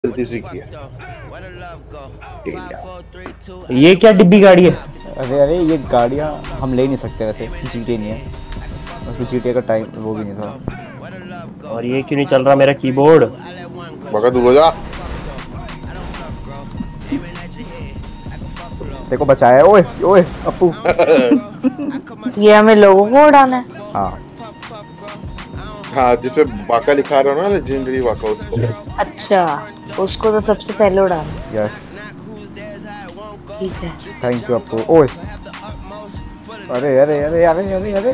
गलती से किया। ये क्या डिब्बी गाड़ी है? अरे अरे ये गाड़ियाँ हम ले नहीं सकते वैसे, जीटे नहीं है उसमें, जीटे का टाइम वो भी नहीं था। और ये क्यों नहीं चल रहा मेरा कीबोर्ड? मगर तू हो जा। देखो बचाया, ओए ओए अप्पू। ये हमें लोगों को उड़ाना है। हाँ हाँ, जिसमें वाका लिखा रहा ना, लेजेंडरी वाका, उसको। अच्छा, उसको तो सबसे पहले उड़ाना है। यस ठीक है। Thank you Appu. ओए अरे अरे अरे अरे अरे अरे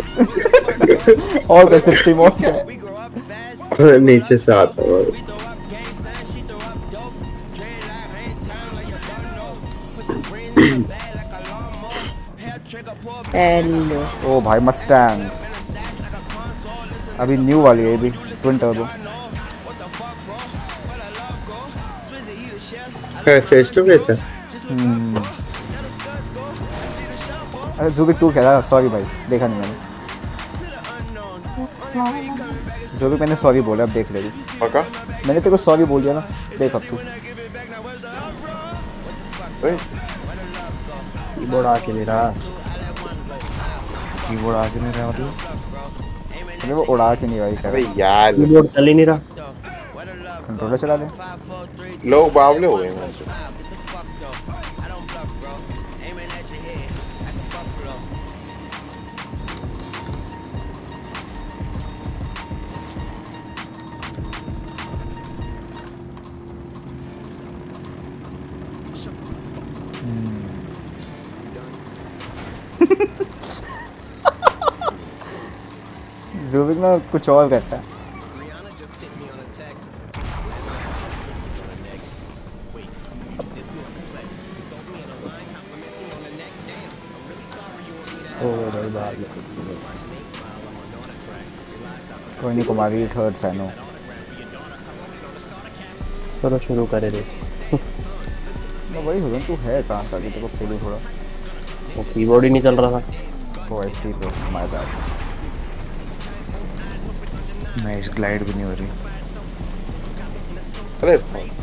और कैसे स्ट्रीम ऑफ है? नीचे से आता है। हेलो। ओ भाई मस्टैंग अभी न्यू वाली है, ये भी twin turbo. Face to face है। अरे ज़ुबिक तू कह रहा? सॉरी भाई, देखा नहीं मैंने। ज़ुबिक मैंने सॉरी बोला, अब देख ले तू। वाका मैंने तेरे को सॉरी बोल दिया ना, देख अब तू। कीबोर्ड आके नहीं रहा। कीबोर्ड आके नहीं रहा मतलब? अरे वो उड़ा के नहीं भाई कर अबे यार, कीबोर्ड चल ही नहीं रहा। कंट्रोलर चला ले। लोग बावले हो गए हैं। ज़ुबिक ना कुछ और करता है। कोई नहीं Kumari, it hurts I know. चलो शुरू करे रे। मैं वही सोचूं तू है कहाँ था कि तेरे को फील थोड़ा। वो कीबोर्ड ही नहीं चल रहा था। तो ऐसे ही तो माय बैड। नाइस ग्लाइड भी नहीं हो रही। अरे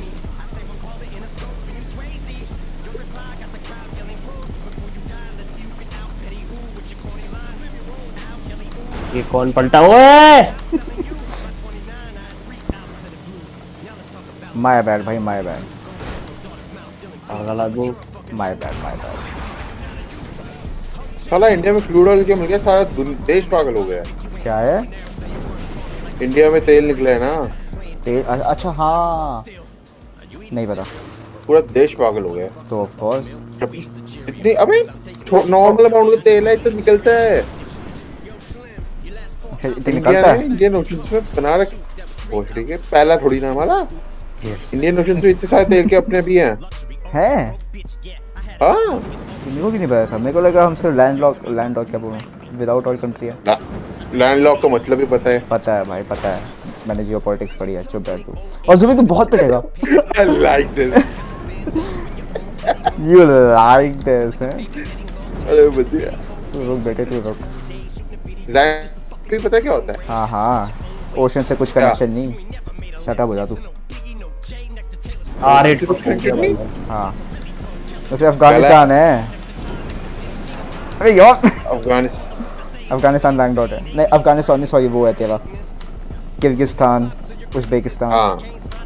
ये कौन पलटा? ओए माय बैड भाई, माय बैड, पागल आदमी। My bad, my bad. साला इंडिया में क्रूड ऑयल क्यों मिल गया? सारा देश पागल हो गया है। क्या है? इंडिया में तेल निकला है ना, तेल? अच्छा हाँ, नहीं पता। पूरा देश पागल हो गया। तो ऑफ कोर्स इतनी अबे नॉर्मल अमाउंट का तेल है, इतना निकलता है। अच्छा इतने निकलता है? इंडियन ओशन में बना रखे पोस्टरी के, पहला थोड़ी ना हमारा। इंडियन ओशन में इतने सारे तेल के अपने भी हैं। हैं? हाँ, मेरे को भी नहीं पता था। मेरे को लगा हम सिर्फ लैंड लॉक क्या बोलूं, विदाउट ऑयल कंट्री है। लैंडलॉक का मतलब भी पता है। पता है भाई, पता है, मैंने जियोपॉलिटिक्स पढ़ी है। चुप बैठ तू। और ज़ुबिक तू बहुत पिटेगा। I like this. You like this हैं? अरे बढ़िया। तू रुक बेटे, तू रुक। लैंड भी पता है क्या होता है? हाँ हाँ, ओशन से कुछ कनेक्शन नहीं। शट अप हो जा तू। R8 कुछ कंटेंट नहीं। हाँ वैसे अफगानिस्तान है। अरे यार अफगानिस्तान लैंड डॉट है। नहीं अफगानिस्तान नहीं, सॉरी वो है तेरा किर्गिस्तान, उज़्बेकिस्तान। हाँ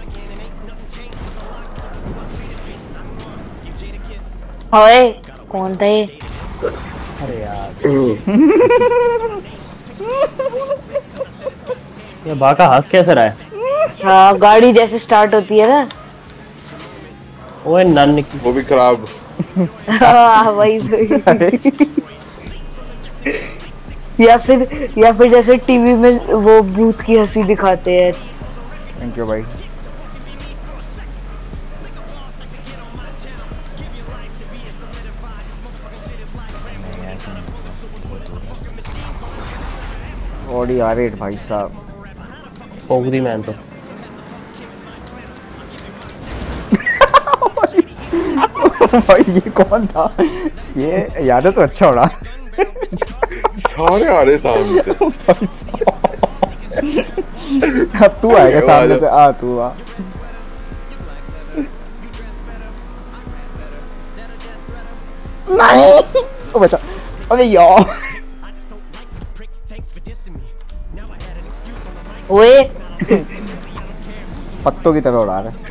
ओए कौन था ये? अरे यार ये बाका हंस कैसे रहा है? हाँ, गाड़ी जैसे स्टार्ट होती है ना। ओए नन वो भी खराब। हाँ वही। या फिर जैसे टीवी में वो भूत की हंसी दिखाते हैं। थैंक यू भाई। ऑडी R8 भाई साहब। पोगरी मैन तो भाई ये कौन था? ये याद है तो अच्छा हो रहा। सारे आ रहे सामने से। भाई साहब अब तू आएगा सामने से, आ तू आ। को बचा। अबे यार ओए पत्तों की तरह उड़ा रहा है।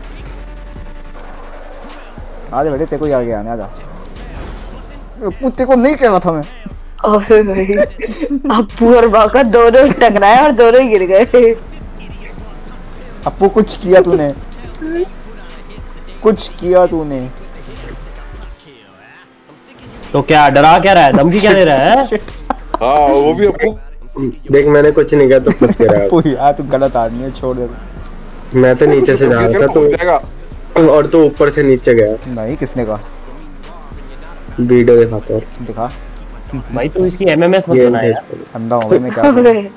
आजा बेटे तेरे को ही आगे आने आजा। कुत्ते को नहीं कह रहा था मैं। अबे भाई अप्पू और बाका दोनों टकराए और दोनों ही गिर गए। अप्पू कुछ किया तूने, कुछ किया तूने। तो क्या डरा क्या रहा है, धमकी क्या दे रहा है? हाँ वो भी अपू देख मैंने कुछ नहीं किया तो खुद कह रहा अप्पू यार तू गलत आदमी है, छोड़ दे। मैं तो नीचे से जा रहा था तो और तो ऊपर से नीचे गया। नहीं किसने कहा? वीडियो दिखाता हूँ दिखा। भाई तू इसकी एमएमएस मत बना यार। अंधा हूँ भाई मैं, क्या करूं? अबे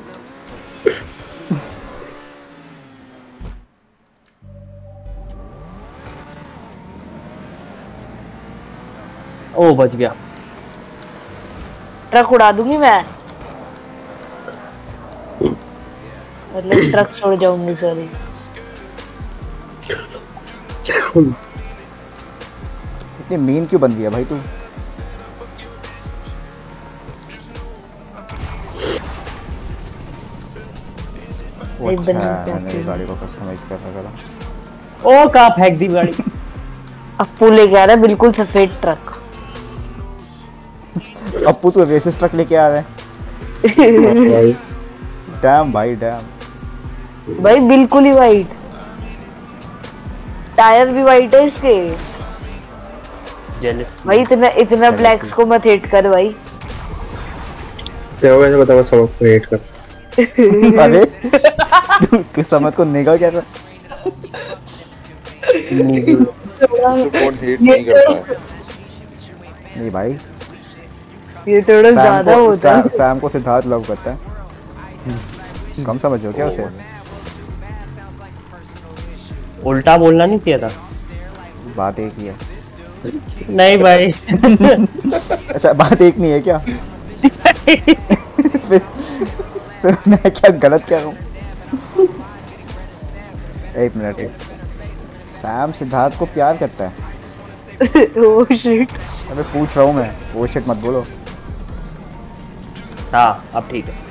ओ बच गया। ट्रक उड़ा दूंगी मैं, मतलब ट्रक छोड़ जाऊंगी। सॉरी इतनी मीन क्यों बन गया भाई तू? वो नहीं अच्छा बनना है, चाहती मैंने हूँ। गाड़ी को कस्टमाइज कर रखा था। ओ कहाँ फेंक दी गाड़ी। अप्पू लेके आ रहा है बिल्कुल सफेद ट्रक। अप्पू तू रेसिस ट्रक लेके आ रहा है? भाई। डैम भाई डैम। भाई बिल्कुल ही वाइट, टायर भी वाइट है इसके। जेलस। भाई इतना इतना ब्लैक्स को मत हेट कर भाई। क्या होगा ऐसे बता, मैं समझ को रेट कर। अरे तू समझ को निगल क्या था? तो कौन हेट नहीं करता है। नहीं भाई ये थोड़ा ज्यादा होता है। सैम को सिद्धार्थ लव करता है। कम समझो क्या उसे? उल्टा बोलना नहीं चाहिए था। बात एक ही है। नहीं भाई। अच्छा बात एक नहीं है क्या? फिर मैं क्या गलत कह रहा हूँ? एक मिनट, सैम सिद्धार्थ को प्यार करता है? Oh shit. अबे पूछ रहा हूँ मैं, वो शिट मत बोलो। हाँ अब ठीक है।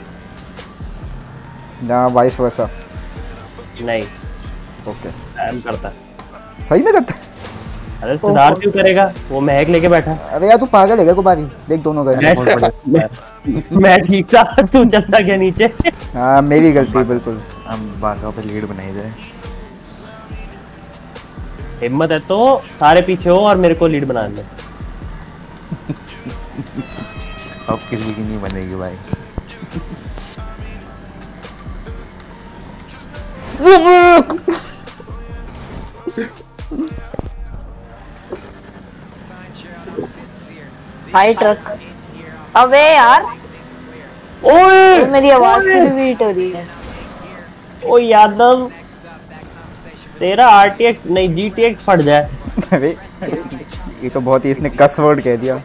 ना वाइस वर्सा। नहीं ओके सैम करता है। सही में करता है? अरे सिद्धार्थ क्यों करेगा, वो महक लेके बैठा है। अरे यार तू पागल है क्या? कुमारी देख दोनों गए। मैं ठीक था, तू चलता गया नीचे। हाँ मेरी गलती बिल्कुल। हम बागा पे लीड बनाई जाए। हिम्मत है तो सारे पीछे हो और मेरे को लीड बना दे। अब किसी की नहीं बनेगी भाई। High truck. अबे यार ओए मेरी आवाज की भी बीट हो रही है। ओ यादव तेरा आरटीएक्स नहीं जीटीएक्स फट जाए। अरे ये तो बहुत ही, इसने कस वर्ड कह दिया।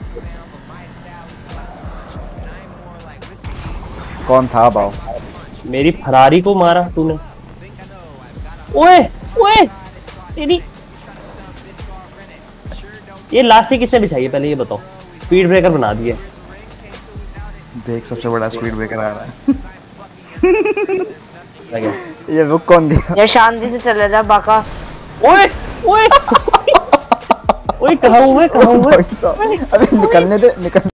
कौन था बाव? मेरी फरारी को मारा तूने। ओए ओए तेरी ये लास्टिक किसने बिछाई है पहले ये बताओ। स्पीड ब्रेकर बना दिए। देख सबसे बड़ा स्पीड ब्रेकर आ रहा है। लगे। ये रुक कौन दिया? या शांति से चला जा बाका। ओए ओए ओए कहाँ हुए भाई साहब, अबे निकलने दे, निकल।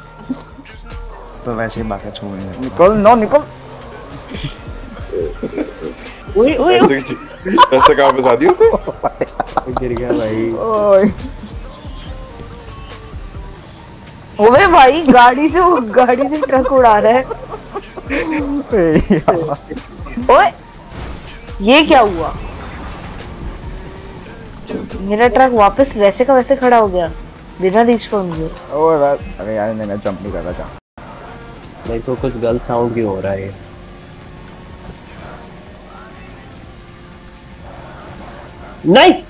तो वैसे ही बाका छूने लगे। निकल नो निकल। ओए ओए ऐसे कहाँ फंसा दिया उसे? गिर गया भाई। ओए ओए भाई गाड़ी से ट्रक उड़ा रहा है। ओए ये क्या हुआ? मेरा ट्रक वापस वैसे का वैसे खड़ा हो गया बिना रिस्पॉन्स के। ओए बात, अरे यार मैं जंप नहीं कर रहा था। नहीं तो कुछ गलत साउंड क्यों हो रहा है ये? नहीं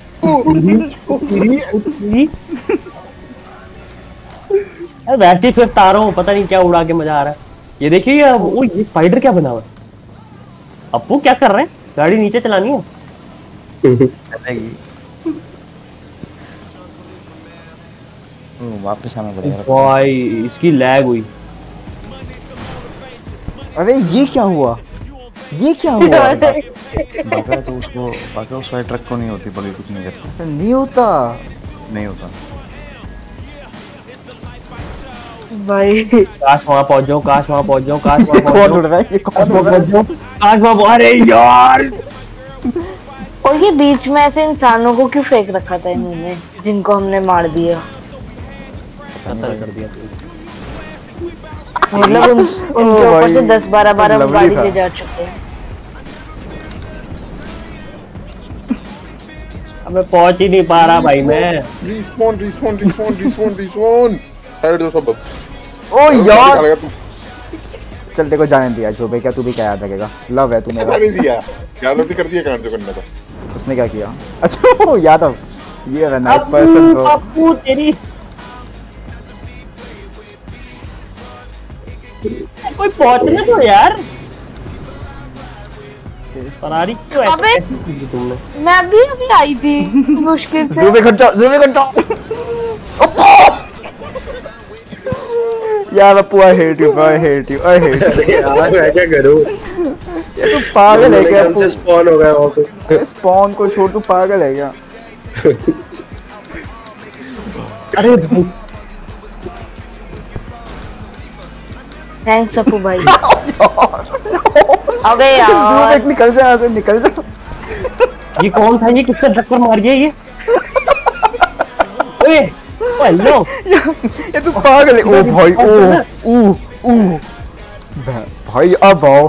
वैसे ही फिर तारों हूँ, पता नहीं क्या उड़ा के मजा आ रहा है। ये देखिए वो ये स्पाइडर क्या बना हुआ है। अप्पू क्या कर रहे हैं? गाड़ी नीचे चलानी है। चलेगी। वापस आना पड़ेगा। भाई इसकी लैग हुई। अरे ये क्या हुआ? ये क्या हुआ? बाका तो उसको बाका उस वाले ट्रक को नहीं होती बड़ी कुछ नहीं करता। नहीं होता। नहीं होता। भाई काश वहाँ पहुँच जाऊँ, काश वहाँ पहुँच जाऊँ, काश वहाँ कौन पहुँच उड़ रहा है? ये कौन उड़ रहा है? जाऊँ, काश वहाँ पहुँच। अरे यार और ये बीच में ऐसे इंसानों को क्यों फेंक रखा था इन्होंने जिनको हमने मार दिया? कत्ल कर दिया। मतलब उनके ऊपर से 10-12 बार हम गाड़ी ले जा चुके हैं। अब मैं पहुँच ही नहीं पा रहा भाई मैं। रिस्पॉन साइड दो सब। ओ यार चल देखो जाने दिया जो भी क्या तू भी क्या याद रखेगा। लव है तू मेरा। नहीं दिया यादव भी कर दिया कांड जो करना था। उसने क्या किया? अच्छा ओ यादव ये है नाइस पर्सन ब्रो। अप्पू तेरी कोई पहुंचने दो यार। फरारी क्यों अबे ऐसे की तुमने? मैं अभी आई थी मुश्किल से। ज़ूम कर जाओ। यार अप्पू आई हेट यू। अरे यार मैं क्या करूं? ये तू पागल है क्या? हमसे स्पॉन हो गया वहाँ पे। स्पॉन को छोड़ तू पागल है क्या? अरे भाई थैंक्स अप्पू भाई। अबे यार ज़ूम निकल जा, यहाँ से निकल जा। ये कौन था? ये किसका टक्कर मार गया ये? ओए हेलो ये तू पागल है। ओ भाई ओ भाई अब आओ।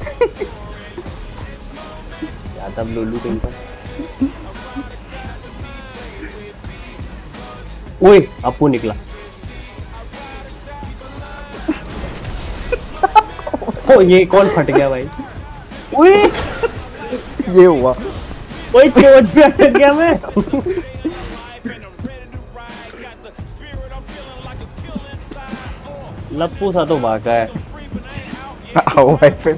यादव लोलू कहीं पर। ओए अप्पू निकला। ओ ये कौन फट गया भाई? ओए ये हुआ। ओए चोट पे अटक गया मैं। लप्पू सा तो बाका है। आओ भाई फिर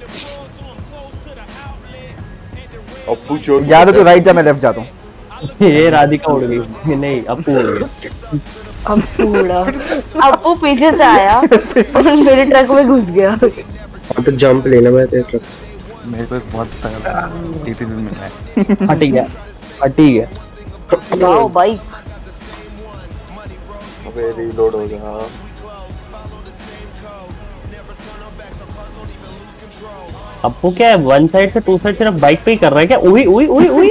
अप्पू चोर याद है तू राइट जा मैं लेफ्ट जाता हूँ। ये राधिका उड़ गई। नहीं अप्पू उड़ गया। अप्पू उड़ा। अप्पू पीछे से आया और मेरे ट्रक में घुस गया। अब तो जंप लेना मैं तेरे ट्रक से। मेरे को एक बहुत तगड़ा टीपी भी मिला है। फट ही गया। वाओ भाई अबे रीलोड हो गया। अप्पू क्या है? वन साइड से टू साइड सिर्फ बाइक पे ही कर रहा है क्या? उई उई उई उई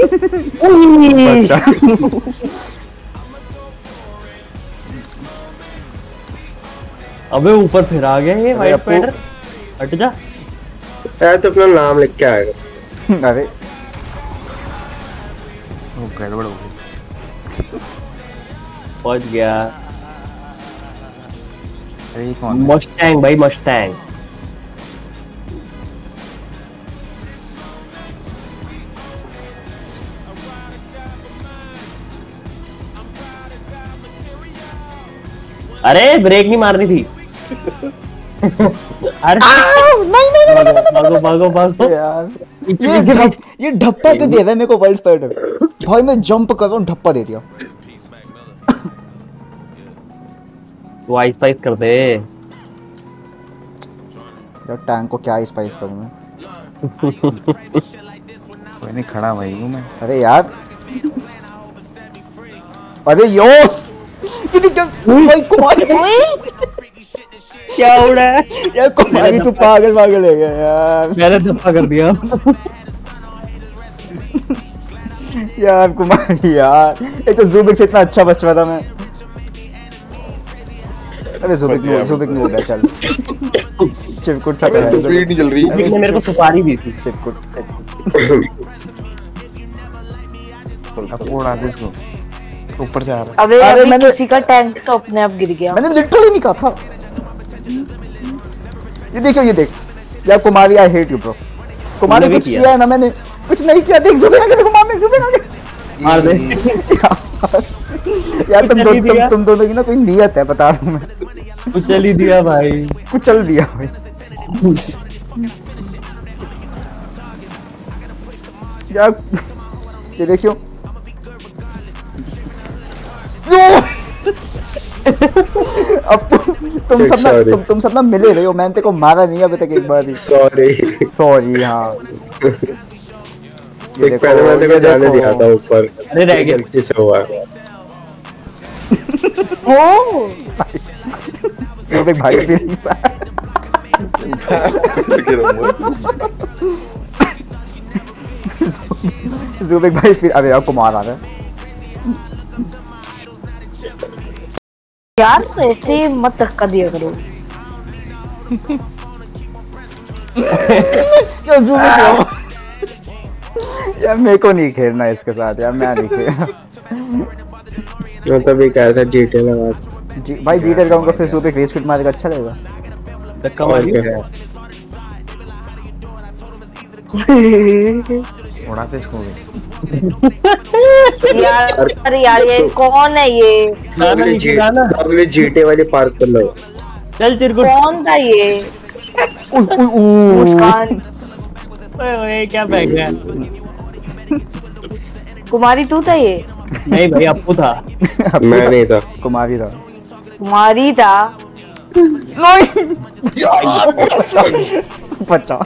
अबे ऊपर फिर आ गया ये वाइट पैडर। हट जा यार तो अपना नाम लिख के आएगा। अरे वो गड़बड़ हो गई। पहुंच गया। अरे ये कौन है? मस्टैंग भाई मस्टैंग। अरे ब्रेक नहीं मारनी थी। अरे भागो भागो भागो यार ये ढप्पा क्यों दे रहा है मेरे को? वाइल्ड स्पाइडर भाई मैं जंप कर रहा हूँ ढप्पा दे दिया। वो आइस पाइस कर दे। यार टैंक को क्या स्पाइस करूँ मैं? कोई नहीं खड़ा भाई हूँ मैं। अरे यार अरे यो भाई कुमारी क्या उड़ा है? यार कुमारी तू पागल है क्या यार? मैंने धप्पा कर दिया। यार कुमारी यार एक तो ज़ूबिक से इतना अच्छा बच रहा था मैं। अरे ज़ूबिक नहीं हो गया। चल चिपकुट सा अबे स्पीड नहीं चल रही। ने मेरे को सुपारी दी थी। चिपकुट अब उड़ा दे इसको। ऊपर से आ रहा है। अबे अरे अभी मैंने- किसी का टैंक तो अपने आप गिर गया। मैंने लिटरली नहीं कहा था। ये देखो ये देख यार Kumari I hate you bro. Kumari तुमने भी कुछ किया। किया है ना? मैंने कुछ नहीं किया। देख ज़ूबिक आगे देखो मारने ज़ूबिक आगे। मार दे। यार चल ही दिया। तुम दोनों की ना कोई नियत है बता रहा हूँ मैं। कुछ चल ही दिया भाई। कुछ चल दिया भाई। यार ये देखियो अब तुम सब ना मिले रहे हो, मैंने तेरे को मारा नहीं अभी तक एक बार भी। सॉरी हाँ एक पहले मैंने को जाने दिया था ऊपर, अरे रह गया, गलती से हुआ। ओ ज़ूबिक भाई फीलिंग्स ज़ूबिक भाई फिर अरे आपको मार आ रहा है यार, तो ऐसे मत धक्का दिया करो। यार मेरे को नहीं खेलना इसके साथ यार, मैं नहीं खेलना। मैं तो भी कह रहा था जीटे लगा भाई जीते लगाऊंगा फिर ज़ूबिक रेस क्विट मारेगा, अच्छा लगेगा। धक्का मारिए उड़ाते इसको भी। यार अरे यार ये कौन है ये? अगले जीटे वाले पार्क कर लो। चल चिरकुट, कौन था ये? मुस्कान। ओए क्या फेंक रहा है? कुमारी तू था ये? नहीं भाई अप्पू था। मैं नहीं था, कुमारी था। कुमारी था। बचा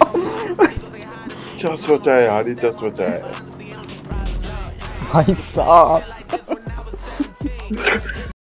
क्या सोचा है यार, क्या सोचा है भाई साहब।